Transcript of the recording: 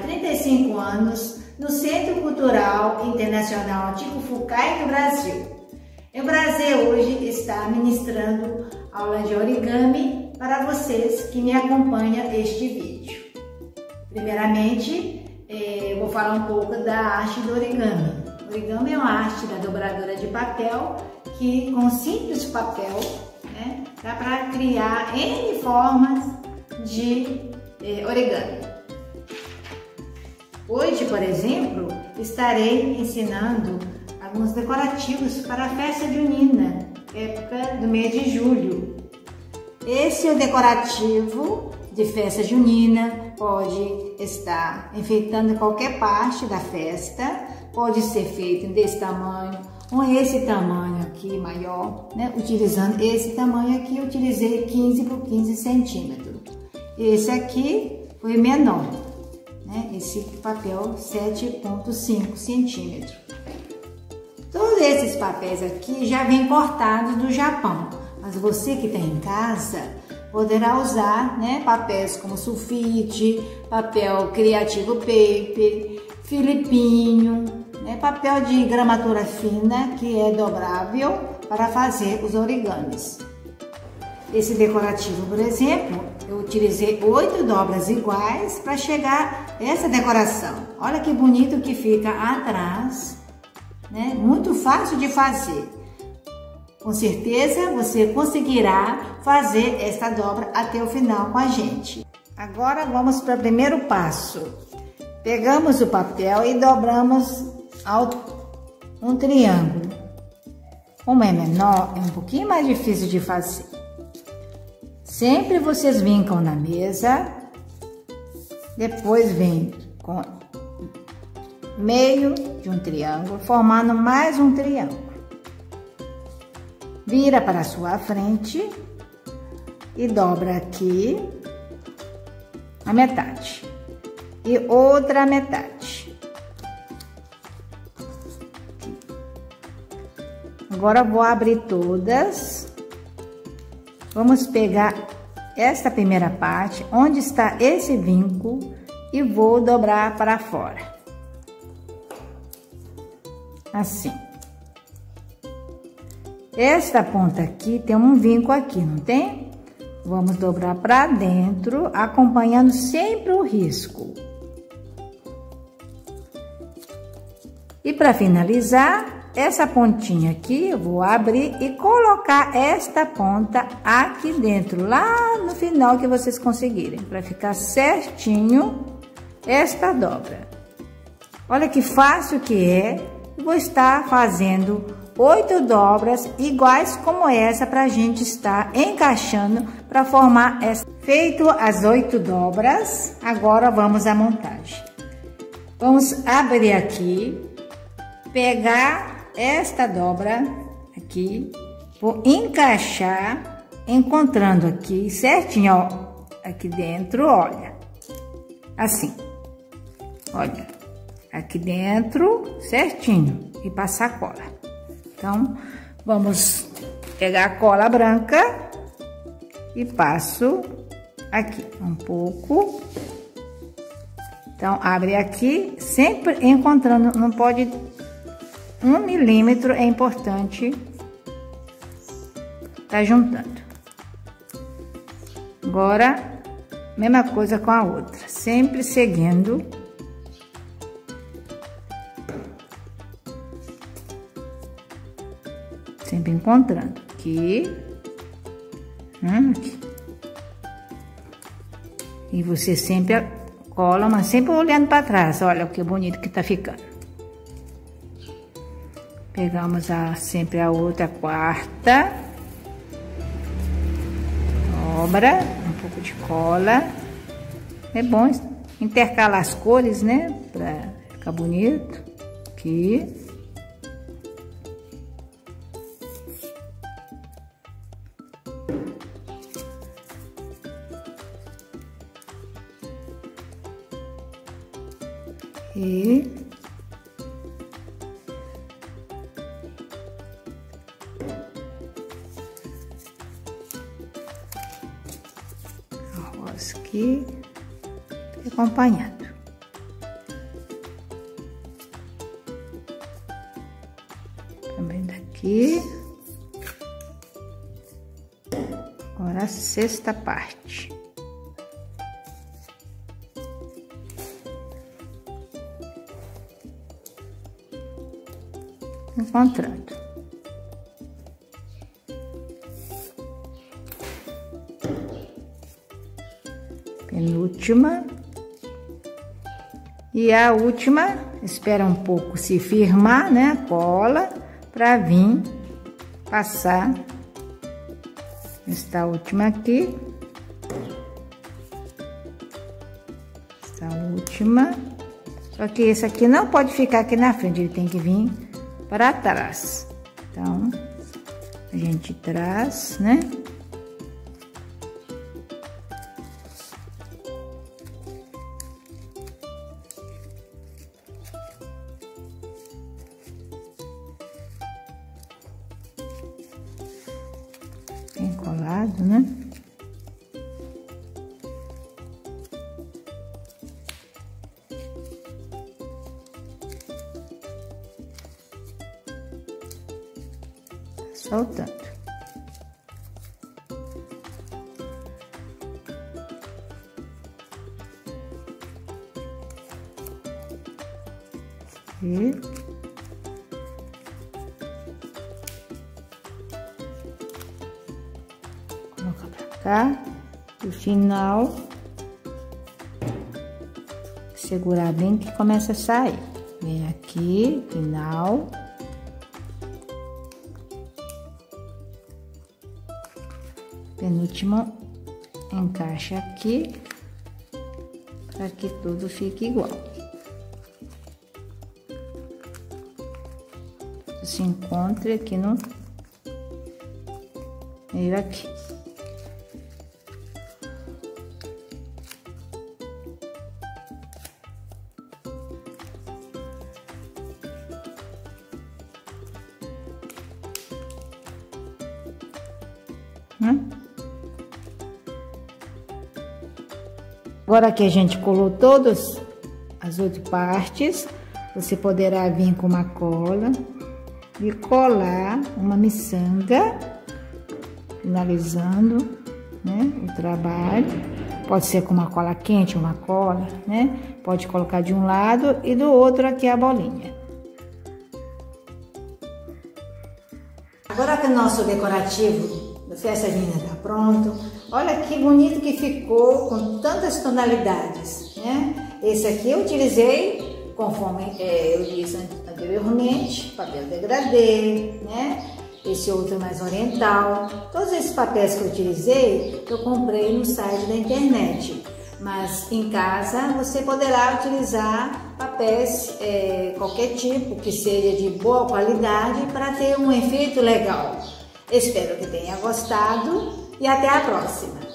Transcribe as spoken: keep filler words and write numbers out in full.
trinta e cinco anos no Centro Cultural Internacional Chico Fukkai do Brasil. É um prazer hoje estar ministrando aula de origami para vocês que me acompanham este vídeo. Primeiramente, eu vou falar um pouco da arte do origami. O origami é uma arte da dobradora de papel que, com simples papel, né, dá para criar N formas de eh, origami. Hoje, por exemplo, estarei ensinando alguns decorativos para a festa junina, época do mês de julho. Esse é o decorativo de festa junina, pode estar enfeitando qualquer parte da festa, pode ser feito desse tamanho, com esse tamanho aqui maior, né? Utilizando esse tamanho aqui, eu utilizei quinze por quinze centímetros. Esse aqui foi menor, né? Esse papel sete ponto cinco centímetros. Todos esses papéis aqui já vêm cortados do Japão, mas você que tem em casa poderá usar, né, papéis como sulfite, papel Creative Paper, filipinho, né, papel de gramatura fina que é dobrável para fazer os origamis. Esse decorativo, por exemplo, eu utilizei oito dobras iguais para chegar a essa decoração. Olha que bonito que fica atrás, né? Muito fácil de fazer. Com certeza você conseguirá fazer esta dobra até o final com a gente. Agora vamos para o primeiro passo. Pegamos o papel e dobramos ao um triângulo. Como é menor, é um pouquinho mais difícil de fazer. Sempre vocês vincam na mesa, depois vem com meio de um triângulo, formando mais um triângulo. Vira para a sua frente e dobra aqui a metade e outra metade. Agora vou abrir todas. Vamos pegar esta primeira parte, onde está esse vinco, e vou dobrar para fora. Assim. Esta ponta aqui tem um vinco aqui, não tem? Vamos dobrar para dentro, acompanhando sempre o risco. E para finalizar, essa pontinha aqui, eu vou abrir e colocar esta ponta aqui dentro, lá no final que vocês conseguirem, para ficar certinho esta dobra. Olha que fácil que é. Vou estar fazendo oito dobras iguais como essa para a gente estar encaixando para formar essa. Feito as oito dobras, agora vamos à montagem. Vamos abrir aqui, pegar esta dobra aqui, vou encaixar, encontrando aqui certinho, ó, aqui dentro, olha, assim, olha. Aqui dentro, certinho, e passar cola. Então, vamos pegar a cola branca e passo aqui um pouco. Então, abre aqui, sempre encontrando, não pode, um milímetro é importante tá juntando. Agora, mesma coisa com a outra, sempre seguindo. Sempre encontrando aqui, hum, aqui. E você sempre cola, mas sempre olhando para trás. Olha que bonito que tá ficando. Pegamos a, sempre a outra, a quarta. Dobra, um pouco de cola. É bom intercalar as cores, né? Pra ficar bonito. Aqui. E arroz aqui, acompanhando. aqui. Agora a sexta parte. Encontrando. Penúltima. E a última, espera um pouco se firmar, né, a cola, para vir passar esta última aqui. Esta última. Só que esse aqui não pode ficar aqui na frente, ele tem que vir para trás. Então, a gente traz, né? Bem colado, né? Soltando. E coloca pra cá. No final, segurar bem que começa a sair. Vem aqui, final. Penúltimo, encaixa aqui, para que tudo fique igual. Se encontre aqui no meio aqui. Hum? Agora que a gente colou todas as outras partes, você poderá vir com uma cola e colar uma miçanga, finalizando, né, o trabalho. Pode ser com uma cola quente, uma cola, né? Pode colocar de um lado e do outro aqui a bolinha. Agora que o nosso decorativo da festa junina tá pronto, olha que bonito que ficou com tantas tonalidades, né? Esse aqui eu utilizei, conforme é, eu disse anteriormente, papel degradê, né? Esse outro mais oriental. Todos esses papéis que eu utilizei, eu comprei no site da internet. Mas em casa você poderá utilizar papéis, é, qualquer tipo, que seja de boa qualidade, para ter um efeito legal. Espero que tenha gostado e até a próxima!